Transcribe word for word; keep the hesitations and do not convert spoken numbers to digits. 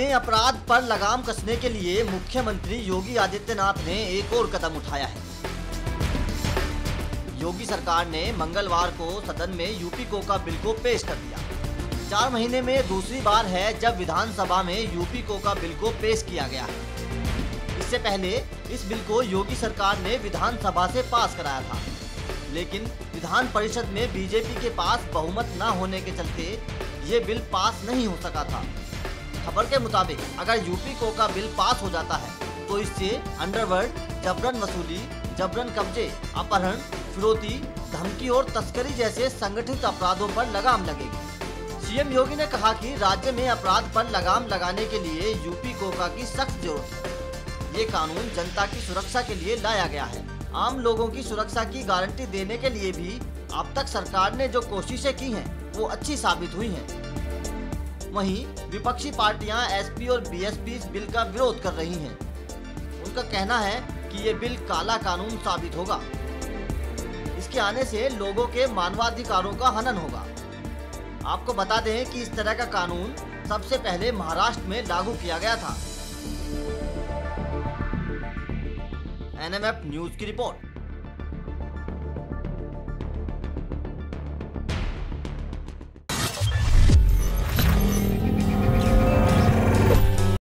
में अपराध पर लगाम कसने के लिए मुख्यमंत्री योगी आदित्यनाथ ने एक और कदम उठाया है। योगी सरकार ने मंगलवार को सदन में यूपी कोका बिल को पेश कर दिया। चार महीने में दूसरी बार है जब विधानसभा में यूपी कोका बिल को पेश किया गया है। इससे पहले इस बिल को योगी सरकार ने विधानसभा से पास कराया था, लेकिन विधान परिषद में बीजेपी के पास बहुमत न होने के चलते ये बिल पास नहीं हो सका था। खबर के मुताबिक अगर यूपी कोका बिल पास हो जाता है तो इससे अंडरवर्ल्ड, जबरन वसूली, जबरन कब्जे, अपहरण, फिरौती, धमकी और तस्करी जैसे संगठित अपराधों पर लगाम लगेगी। सीएम योगी ने कहा कि राज्य में अपराध पर लगाम लगाने के लिए यूपी कोका की सख्त जरूरत है। ये कानून जनता की सुरक्षा के लिए लाया गया है। आम लोगों की सुरक्षा की गारंटी देने के लिए भी अब तक सरकार ने जो कोशिशें की हैं, वो अच्छी साबित हुई हैं। वहीं विपक्षी पार्टियां एसपी और बीएसपी इस बिल का विरोध कर रही हैं। उनका कहना है कि ये बिल काला कानून साबित होगा। इसके आने से लोगों के मानवाधिकारों का हनन होगा। आपको बता दें कि इस तरह का कानून सबसे पहले महाराष्ट्र में लागू किया गया था। एनएमएफ न्यूज की रिपोर्ट।